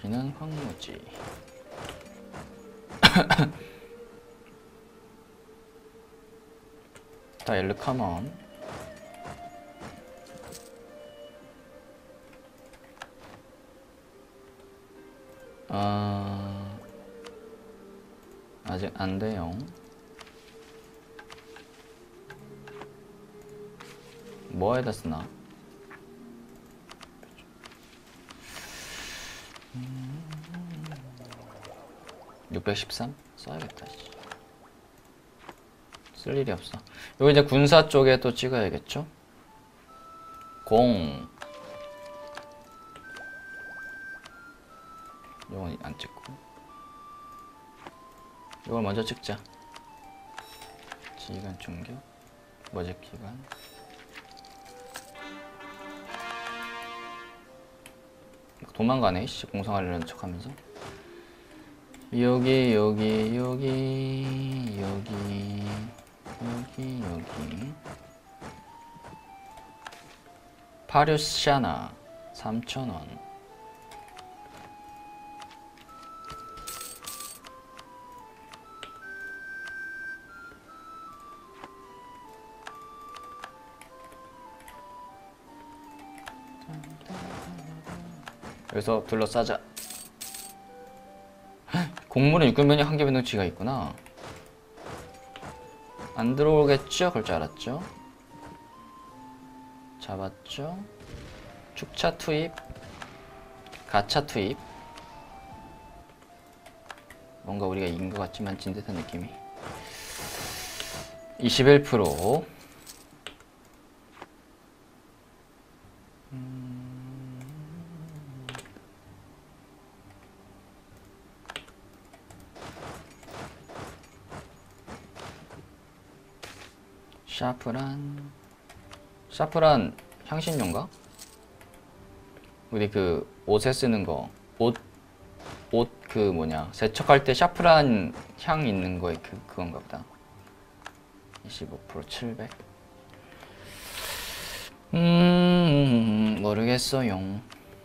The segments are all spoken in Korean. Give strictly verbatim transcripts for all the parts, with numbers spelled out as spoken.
B는 황무지. 다 L 커먼. 어... 아직 안 돼요. 뭐에다 쓰나? 육백십삼? 써야겠다. 쓸 일이 없어. 여기 이제 군사 쪽에 또 찍어야겠죠? 공. 이건 안 찍고. 이걸 먼저 찍자. 지휘관 충격. 머제 기관. 도망가네. 씨, 공성하려는 척 하면서. 여기, 여기, 여기, 여기, 여기, 여기. 파류샤나 삼천 원. 여기서 둘러싸자. 공물은 육군면이 한 개 변동치가 있구나. 안 들어오겠죠? 그럴 줄 알았죠? 잡았죠? 축차 투입. 가차 투입. 뭔가 우리가 이긴 것 같지만 진 듯한 느낌이. 이십일 퍼센트. 샤프란. 샤프란 향신료인가? 우리 그 옷에 쓰는 거. 옷, 옷 그 뭐냐. 세척할 때 샤프란 향 있는 거에 그, 그건가 보다. 이십오 퍼센트 칠백. 음, 모르겠어요.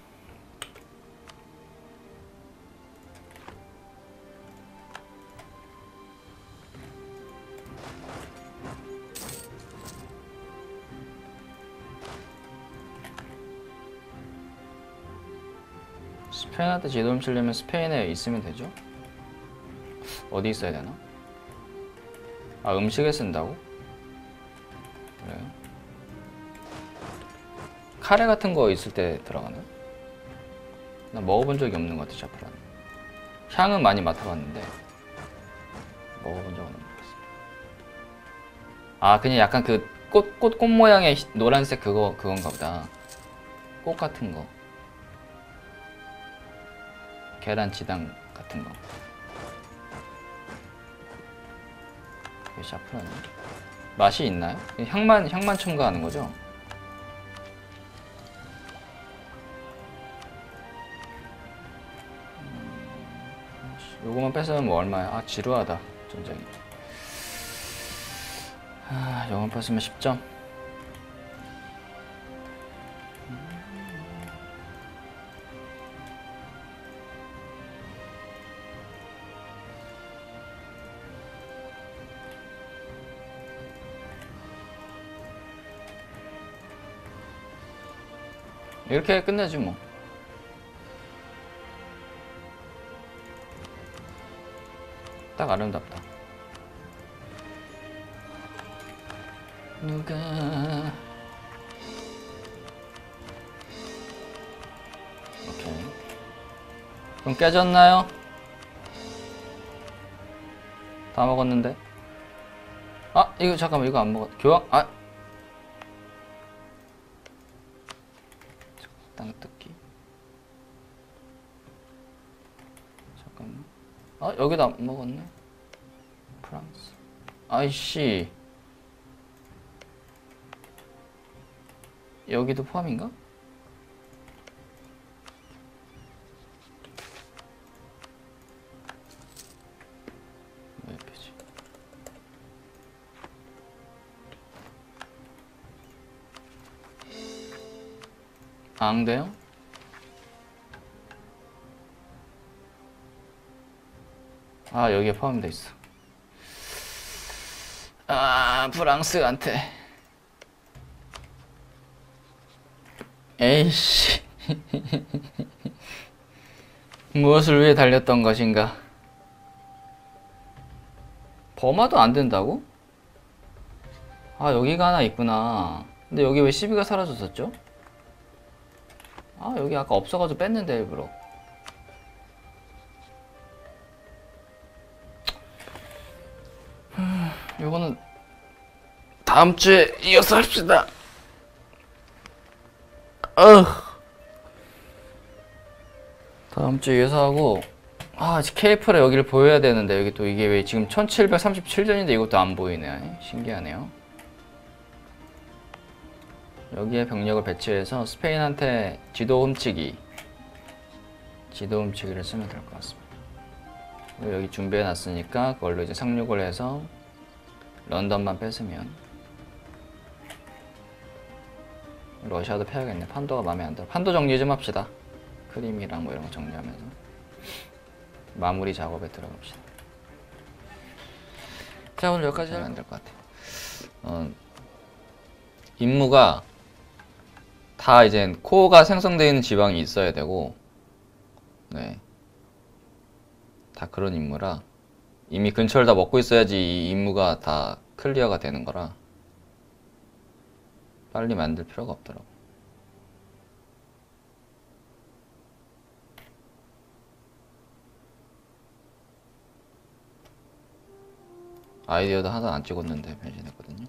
스페인한테 지도움 치려면 스페인에 있으면 되죠? 어디 있어야 되나? 아, 음식에 쓴다고? 그래요? 카레 같은 거 있을 때 들어가나? 나 먹어본 적이 없는 것 같아, 샤프란. 향은 많이 맡아봤는데 먹어본 적은 없겠어. 아, 그냥 약간 그 꽃, 꽃, 꽃 모양의 노란색 그거, 그건가 보다. 꽃 같은 거. 계란 지당 같은 거. 이게 샤프란. 맛이 있나요? 향만, 향만 첨가하는 거죠? 요거만 뺏으면 뭐 얼마야? 아, 지루하다. 전쟁이. 아, 요거만 뺏으면 십 점. 이렇게 끝내지 뭐. 딱 아름답다. 누가 오케이. 그럼 깨졌나요? 다 먹었는데. 아, 이거 잠깐만, 이거 안 먹었. 교황. 아, 땅 뜯기. 잠깐만. 아, 여기도 안 먹었네. 프랑스. 아이씨. 여기도 포함인가? 몇 페이지? 아, 안 돼요? 아 여기에 포함되어 있어. 아 프랑스한테. 에이씨. 무엇을 위해 달렸던 것인가. 버마도 안 된다고? 아 여기가 하나 있구나. 근데 여기 왜 십이가 사라졌었죠? 아 여기 아까 없어가지고 뺐는데 일부러. 요거는 다음 주에 이어서 합시다. 어. 다음 주에 이어서 하고. 아 케이프라 여기를 보여야 되는데 여기 또 이게 왜 지금 천칠백삼십칠 전인데 이것도 안 보이네. 신기하네요. 여기에 병력을 배치해서 스페인한테 지도 훔치기 지도 훔치기를 쓰면 될 것 같습니다. 여기 준비해 놨으니까 그걸로 이제 상륙을 해서 런던만 뺏으면. 러시아도 패야겠네. 판도가 마음에 안 들어. 판도 정리 좀 합시다. 크림이랑 뭐 이런 거 정리하면서 마무리 작업에 들어갑시다. 자 오늘 여기까지 하면 안 될 것 같아. 어, 임무가 다 이제 코어가 생성되어 있는 지방이 있어야 되고, 네, 다 그런 임무라 이미 근처를 다 먹고 있어야지 이 임무가 다 클리어가 되는 거라 빨리 만들 필요가 없더라고. 아이디어도 하나 안 찍었는데 변신했거든요.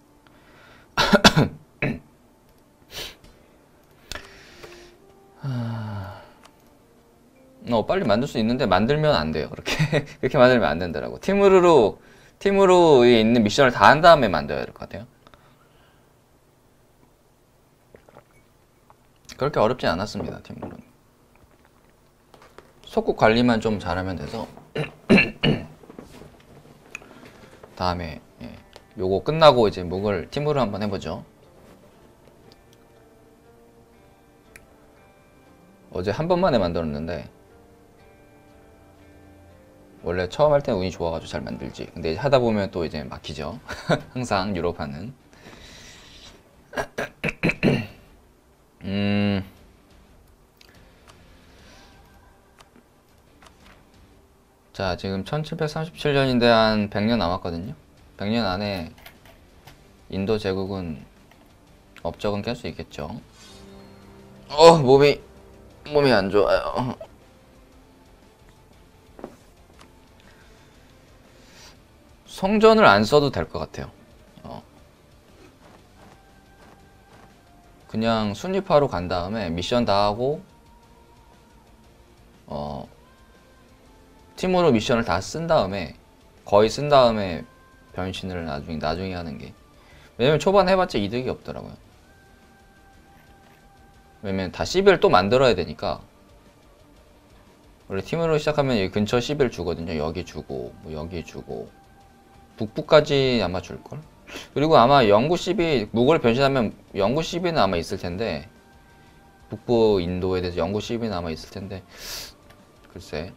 어 빨리 만들 수 있는데 만들면 안 돼요. 그렇게 그렇게 만들면 안 된다라고. 팀으로 팀으로 있는 미션을 다 한 다음에 만들어야 될 것 같아요. 그렇게 어렵지 않았습니다. 팀으로는 속국 관리만 좀 잘하면 돼서. 다음에 예, 요거 끝나고 이제 묵을 팀으로 한번 해보죠. 어제 한 번만에 만들었는데 원래 처음 할 때는 운이 좋아가지고 잘 만들지. 근데 하다 보면 또 이제 막히죠. 항상 유럽하는. 음. 자 지금 천칠백삼십칠 년인데 한 백 년 남았거든요. 백 년 안에 인도 제국은 업적은 깰 수 있겠죠. 어 몸이 몸이 안 좋아요. 성전을 안 써도 될 것 같아요. 어. 그냥 순위파로 간 다음에 미션 다 하고 어 팀으로 미션을 다 쓴 다음에 거의 쓴 다음에 변신을 나중에 나중에 하는 게. 왜냐면 초반에 해봤자 이득이 없더라고요. 왜냐면 다 시비를 또 만들어야 되니까. 원래 팀으로 시작하면 여기 근처 시비를 주거든요. 여기 주고 뭐 여기 주고 북부까지 아마 줄걸? 그리고 아마 영구 시비 무골 변신하면 영구 시비는 아마 있을 텐데 북부 인도에 대해서 영구 시비는 아마 있을 텐데 글쎄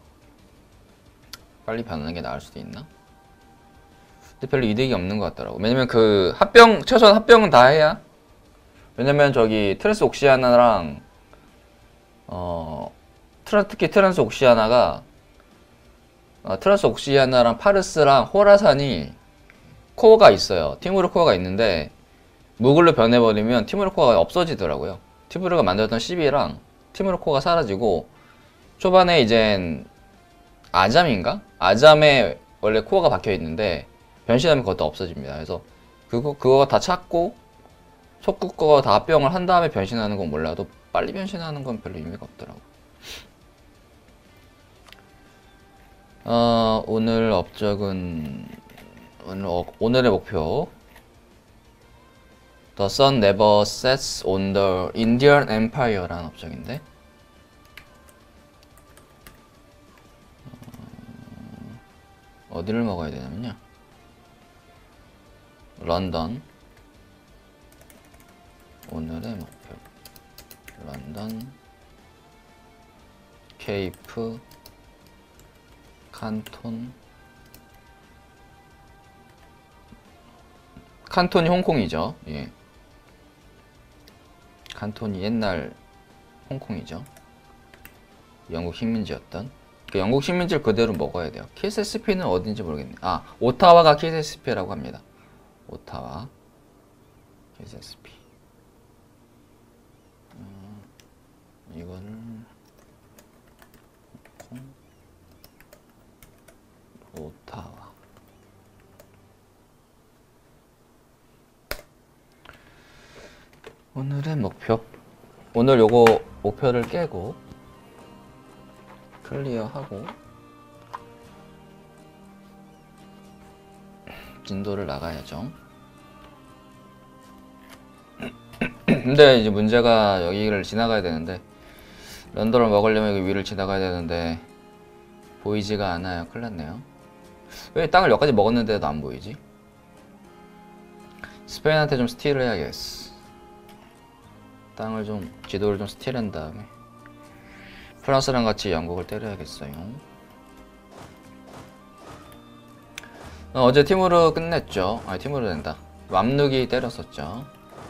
빨리 변하는 게 나을 수도 있나? 근데 별로 이득이 없는 것 같더라고. 왜냐면 그 합병 최소한 합병은 다 해야. 왜냐면 저기 트랜스 옥시아나랑 어 트라, 특히 트랜스 옥시아나가 어, 트랜스 옥시아나랑 파르스랑 호라산이 코어가 있어요. 티무르 코어가 있는데 무글로 변해버리면 티무르 코어가 없어지더라고요. 티무르가 만들었던 시비랑 티무르 코어가 사라지고 초반에 이젠 아잠인가? 아잠에 원래 코어가 박혀 있는데 변신하면 그것도 없어집니다. 그래서 그거 그거 다 찾고 속국 거 다 합병을 한 다음에 변신하는 건 몰라도 빨리 변신하는 건 별로 의미가 없더라고. 어, 오늘 업적은 오늘 어, 오늘의 목표 The sun never sets on the Indian Empire라는 업적인데 어, 어디를 먹어야 되냐면요. 런던 오늘의 목표 런던 케이프 칸톤. 칸톤이 홍콩이죠. 예. 칸톤이 옛날 홍콩이죠. 영국 식민지였던. 그 영국 식민지를 그대로 먹어야 돼요. 키에스에스피는 어딘지 모르겠네. 아, 오타와가 키에스에스피라고 합니다. 오타와 키에스에스피. 음, 이거는 홍콩, 오타와. 오늘의 목표. 오늘 요거 목표를 깨고 클리어하고 진도를 나가야죠. 근데 이제 문제가 여기를 지나가야 되는데, 런던을 먹으려면 여기 위를 지나가야 되는데 보이지가 않아요. 큰일 났네요. 왜 땅을 여기까지 먹었는데도 안 보이지? 스페인한테 좀 스틸을 해야겠어. 땅을 좀, 지도를 좀 스틸한 다음에 프랑스랑 같이 영국을 때려야겠어요. 어, 어제 티무르 끝냈죠. 아니, 티무르 된다. 맘누기 때렸었죠.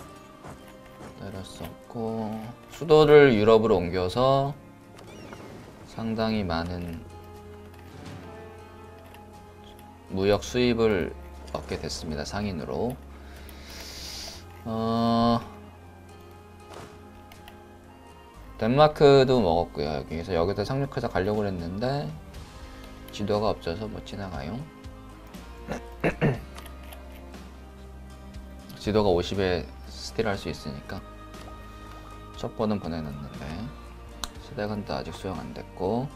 때렸었고, 수도를 유럽으로 옮겨서 상당히 많은 무역 수입을 얻게 됐습니다. 상인으로. 어... 덴마크도 먹었고요. 여기서 여기다 상륙해서 가려고 했는데 지도가 없어서 못 지나가요. 지도가 오십에 스틸할 수 있으니까 첫 번은 보내놨는데 스데간도 아직 수용 안 됐고,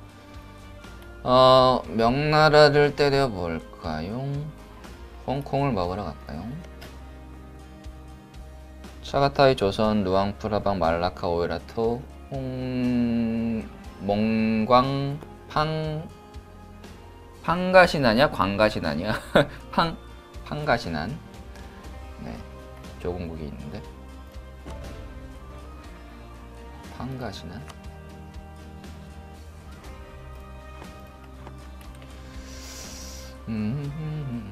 어 명나라를 때려볼까요? 홍콩을 먹으러 갈까요? 차가타이, 조선, 루앙, 프라방, 말라카, 오이라토, 홍... 몽광, 팡... 팡가시나냐? 광가시나냐? 팡... 팡가시난. 네, 조공국이 있는데 팡가시난. 음...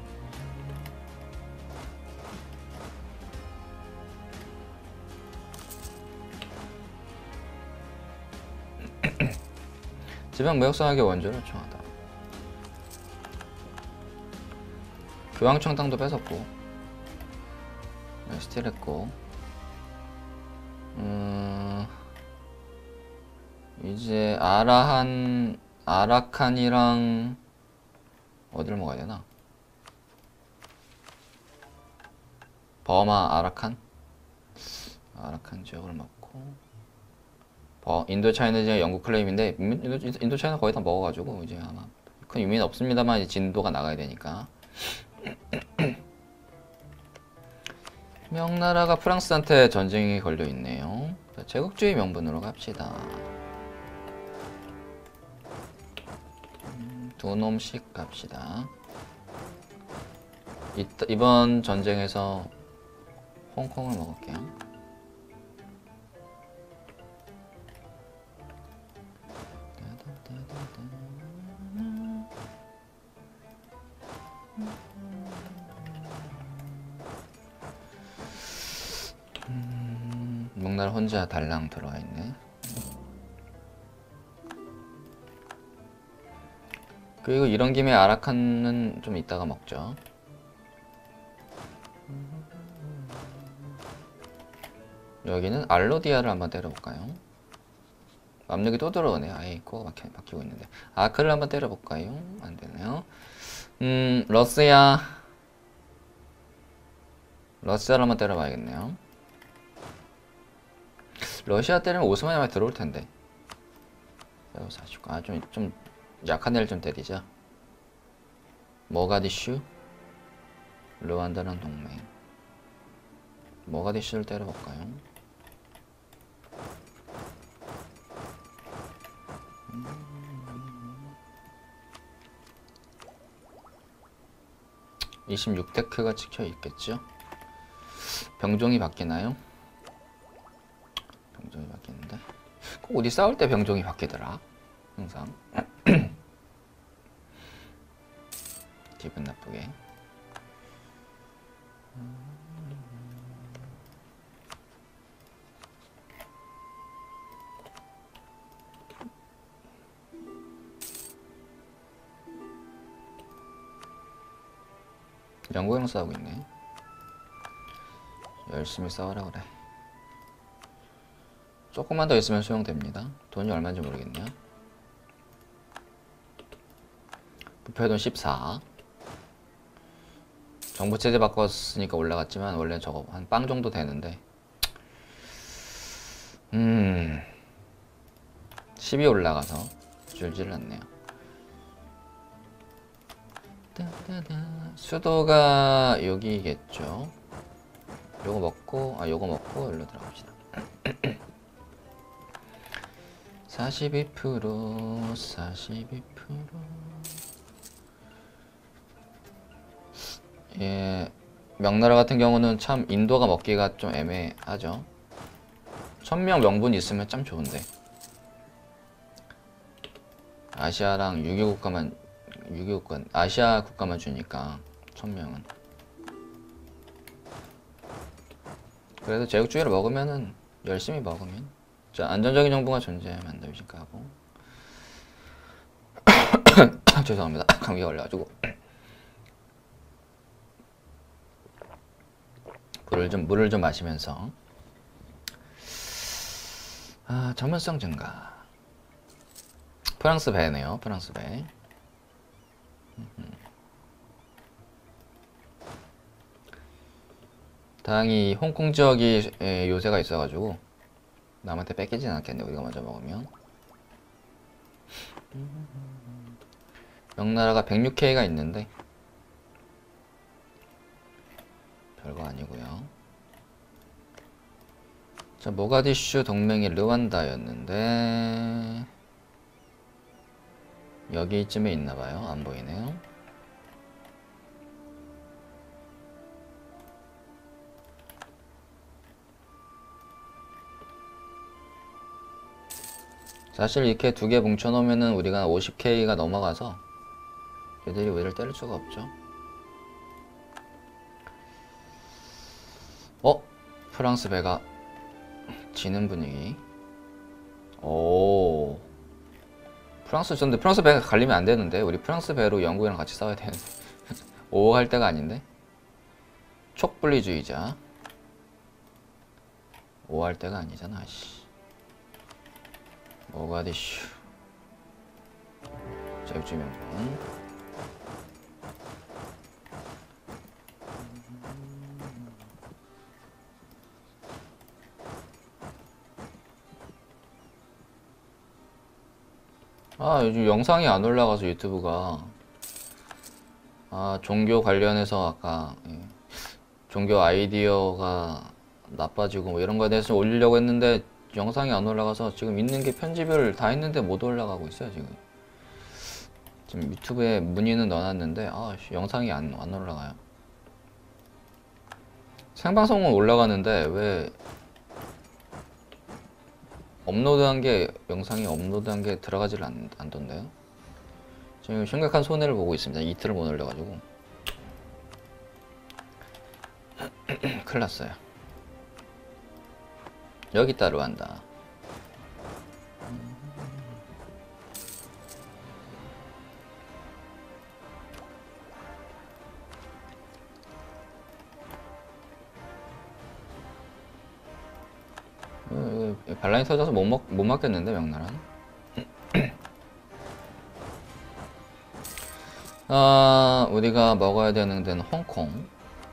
지방 무역상학의 원조를 요청하다. 교황청 땅도 뺏었고, 네, 스틸했고, 음, 이제 아라한, 아라칸이랑 어디를 먹어야 되나? 버마 아라칸? 아라칸 지역을 먹고, 어, 인도차이나 영국 클레임인데 인도, 인도차이나 거의 다 먹어가지고 이제 아마 큰 의미는 없습니다만 이제 진도가 나가야 되니까. 명나라가 프랑스한테 전쟁이 걸려 있네요. 제국주의 명분으로 갑시다. 음, 두 놈씩 갑시다. 이, 이번 전쟁에서 홍콩을 먹을게요. 음, 명나라 혼자 달랑 들어와 있네. 그리고 이런 김에 아라칸은 좀 이따가 먹죠. 여기는 알로디아를 한번 때려볼까요? 압력이 또 들어오네. 아예 코가 막히, 막히고 있는데. 아크를 한번 때려볼까요? 안되네요. 음, 러시아. 러시아를 한번 때려봐야겠네요. 러시아 때리면 오스만이 많이 들어올 텐데. 아, 좀, 좀 약한 애를 좀 때리자. 모가디슈. 르완다랑 동맹. 모가디슈를 때려볼까요? 이십육 테크가 찍혀 있겠죠? 병종이 바뀌나요? 병종이 바뀌는데 꼭 어디 싸울 때 병종이 바뀌더라 항상. 기분 나쁘게. 영구형 싸우고 있네. 열심히 싸우라 그래. 조금만 더 있으면 수용됩니다. 돈이 얼마인지 모르겠네요. 부패돈 십사. 정부체제 바꿨으니까 올라갔지만 원래 저거 한 빵 정도 되는데 음 십이 올라가서 줄지를 않네요. 수도가 여기겠죠. 요거 먹고 아 요거 먹고 여기로 들어갑시다. 사십이 퍼센트 사십이 퍼센트. 예, 명나라 같은 경우는 참 인도가 먹기가 좀 애매하죠. 천명 명분 있으면 참 좋은데 아시아랑 유교 국가만 유교 국가 아시아 국가만 주니까 천명은. 그래도 제국주의를 먹으면은 열심히 먹으면 자 안전적인 정보가 존재하면 안 되니까 하고. 죄송합니다. 감기가 걸려가지고. 물을 좀 물을 좀 마시면서. 아 전문성 증가. 프랑스 배네요. 프랑스 배. 다행히 홍콩 지역이 요새가 있어가지고 남한테 뺏기진 않겠네. 우리가 먼저 먹으면. 명나라가 백육 케이가 있는데 별거 아니고요. 자 모가디슈 동맹이 르완다였는데 여기쯤에 있나봐요. 안 보이네요. 사실 이렇게 두 개 뭉쳐놓으면은 우리가 오십 케이가 넘어가서 얘들이 우리를 때릴 수가 없죠. 어? 프랑스 배가 지는 분위기. 오 프랑스 근데 프랑스 배가 갈리면 안 되는데 우리 프랑스 배로 영국이랑 같이 싸워야 되는데. 오 할 때가 아닌데. 촉분리주의자. 오 할 때가 아니잖아. 씨. 모가디슈 제국주의 명분. 아 요즘 영상이 안 올라가서 유튜브가 아 종교 관련해서 아까 예. 종교 아이디어가 나빠지고 뭐 이런 거에 대해서 올리려고 했는데 영상이 안 올라가서 지금 있는 게 편집을 다 했는데 못 올라가고 있어요. 지금 지금 유튜브에 문의는 넣어놨는데 아 영상이 안, 안 올라가요. 생방송은 올라가는데 왜 업로드한 게 영상이 업로드한 게 들어가지를 않, 않던데요. 지금 심각한 손해를 보고 있습니다. 이틀을 못 올려가지고 큰일 났어요. 여기 따로 한다. 반란이 터져서 못, 먹, 못 맞겠는데 명나라는. 아 우리가 먹어야 되는 데는 홍콩.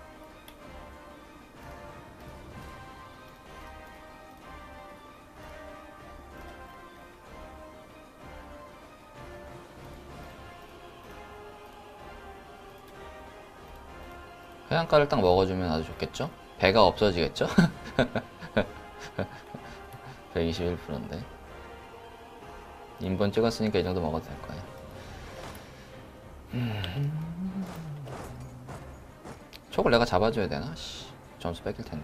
해안가를 딱 먹어주면 아주 좋겠죠? 배가 없어지겠죠? 백이십일 퍼센트인데 인본 찍었으니까 이 정도 먹어도 될 거야. 음... 촉을 내가 잡아줘야 되나? 씨, 점수 뺏길 텐데.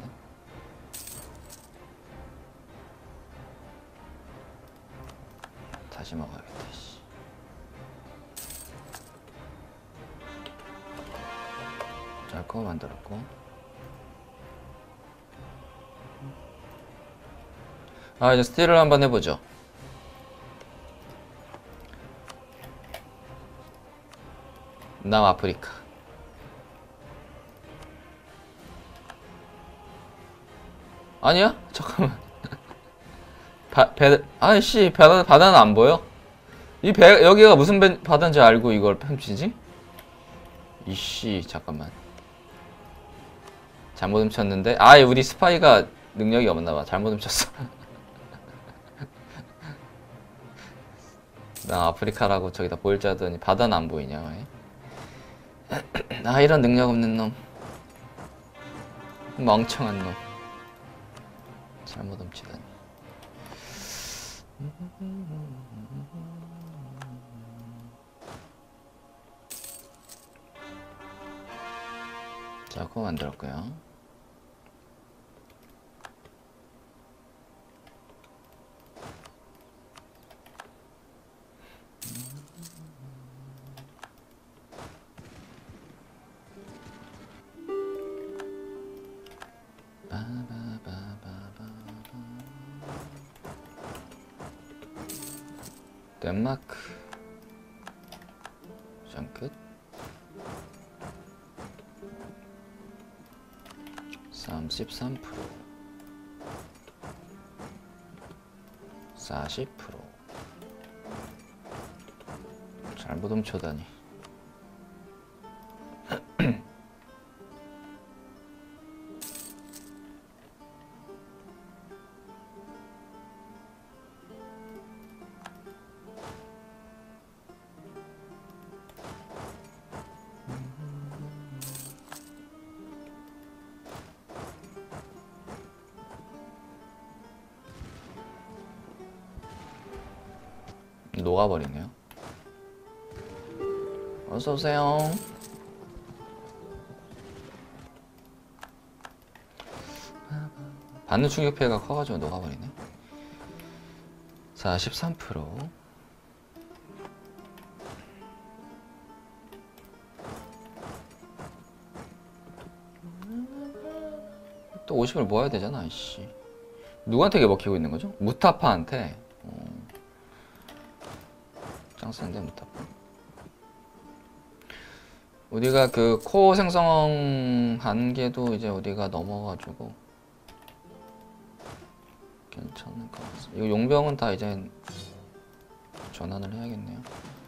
다시 먹어야겠다. 씨. 자, 그거 만들었고. 아, 이제 스틸을 한번 해보죠. 남아프리카. 아니야? 잠깐만. 바, 배, 아이씨, 바다, 바다는 안 보여? 이 배, 여기가 무슨 배, 바다인지 알고 이걸 펼치지? 이씨, 잠깐만. 잘못 훔쳤는데? 아, 우리 스파이가 능력이 없나봐. 잘못 훔쳤어. 나 아프리카라고 저기다 보일 줄 알았더니 바다는 안 보이냐, 왜? 아, 이런 능력 없는 놈. 멍청한 놈. 잘못 훔치다니. 자, 그거 만들었고요. 덴마크. 장 끝. 삼십삼 퍼센트, 사십 퍼센트. 잘못 훔쳐다니. 녹아버리네요. 어서오세요. 받는 충격 피해가 커가지고 녹아버리네. 사십삼 퍼센트. 또 오십을 모아야 되잖아, 이씨. 누구한테 이게 먹히고 있는 거죠? 무타파한테. 어. 짱 센데, 무타파. 우리가 그 코어 생성한 게도 이제 우리가 넘어가지고 괜찮을 것 같습니다. 이거 용병은 다 이제 전환을 해야겠네요.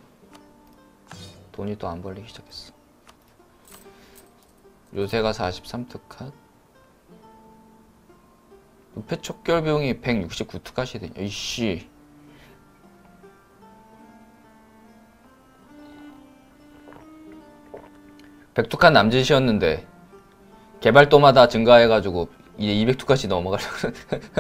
돈이 또 안 벌리기 시작했어. 요새가 사십삼 특컷. 은폐 촉결 비용이 백육십구 특컷이 되냐. 이씨. 백 투칸 남짓이었는데 개발도마다 증가해가지고 이제 이백 투칸씩 넘어가려고.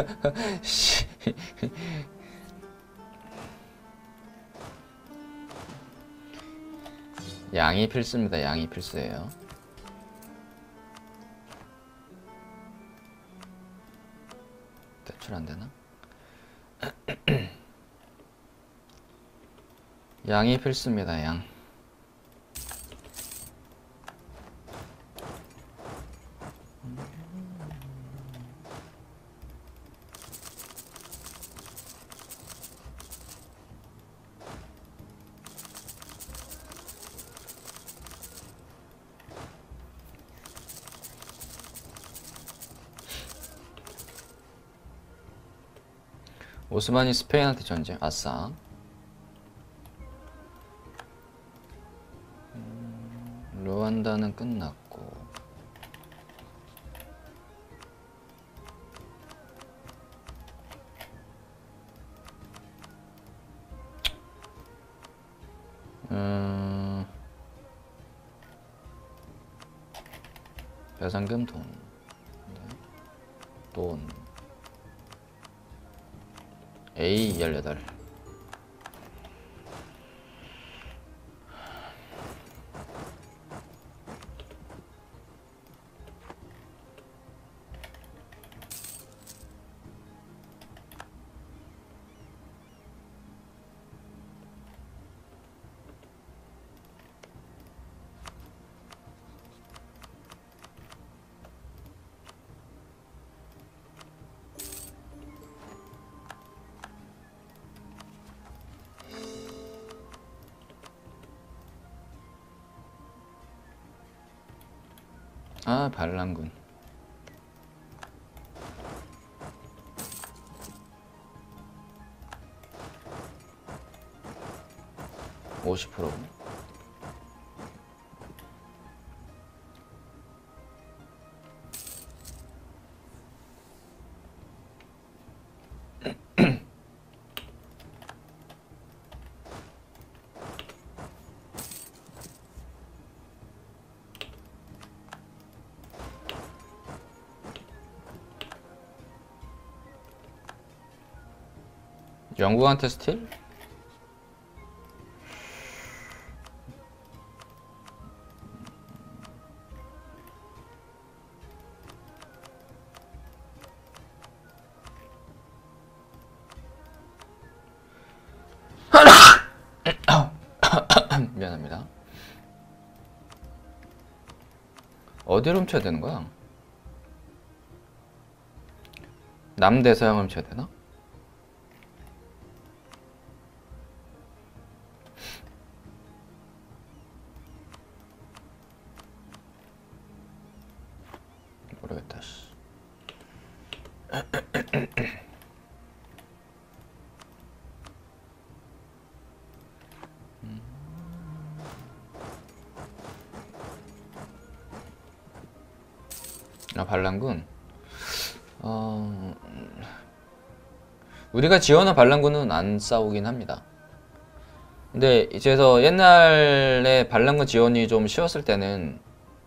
양이 필수입니다. 양이 필수예요. 대출 안 되나? 양이 필수입니다. 양. 오스만이 스페인한테 전쟁. 아싸. 음, 루안다는 끝났고. 음, 배상금 돈. 네. 돈. 에이 열여덟. 아, 반란군. 오십 퍼센트. 영국한테 스틸? 미안합니다. 어디로 훔쳐야 되는 거야? 남대서양을 훔쳐야 되나? 모르겠다. 씨. 아, 반란군. 어... 우리가 지원한 반란군은 안 싸우긴 합니다. 근데 이제서 옛날에 반란군 지원이 좀 쉬웠을 때는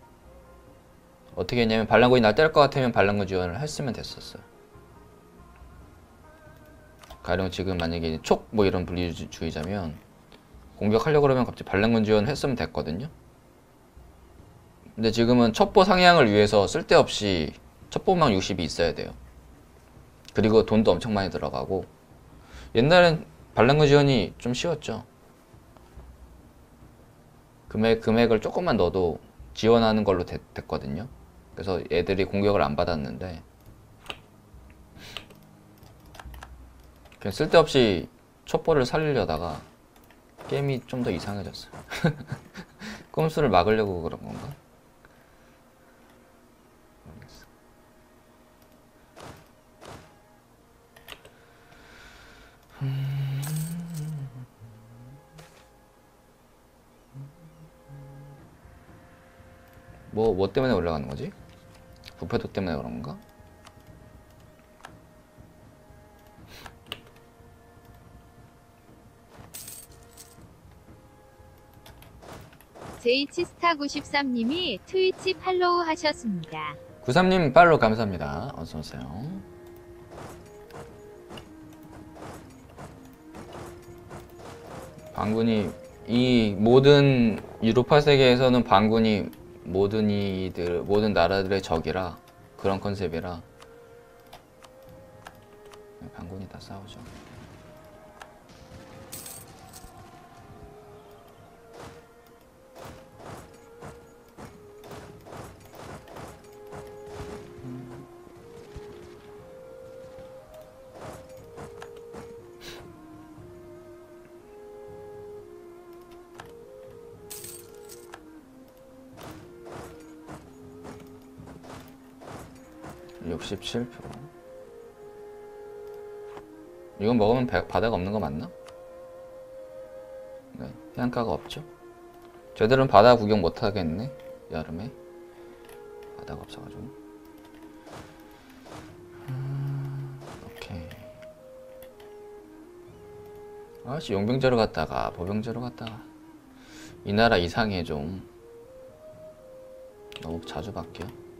어떻게 했냐면, 반란군이 날 때릴 것 같으면 반란군 지원을 했으면 됐었어요. 가령 지금 만약에 촉 뭐 이런 분리주의자면 공격하려고 그러면 갑자기 반란군 지원을 했으면 됐거든요. 근데 지금은 첩보 상향을 위해서 쓸데없이 첩보망 육십이 있어야 돼요. 그리고 돈도 엄청 많이 들어가고. 옛날엔 반란군 지원이 좀 쉬웠죠. 금액, 금액을 조금만 넣어도 지원하는 걸로 됐, 됐거든요. 그래서 애들이 공격을 안 받았는데, 그냥 쓸데없이 첩보를 살리려다가 게임이 좀 더 이상해졌어요. 꼼수를 막으려고 그런 건가? 모르겠어. 음... 뭐, 뭐 때문에 올라가는 거지? 부패도 때문에 그런 건가? 제이치스타 구십삼 님이 트위치 팔로우 하셨습니다. 구십삼 님 팔로우 감사합니다. 어서오세요. 반군이, 이 모든 유로파 세계에서는 반군이 모든 이들, 모든 나라들의 적이라, 그런 컨셉이라 반군이 다 싸우죠. 육십칠 퍼센트. 이건 먹으면 배, 바다가 없는 거 맞나? 네, 해안가가 없죠. 쟤들은 바다 구경 못 하겠네, 여름에. 바다가 없어가지고. 음, 오케이. 아씨, 용병제로 갔다가 보병제로 갔다가. 이 나라 이상해 좀. 너무 자주 바뀌어.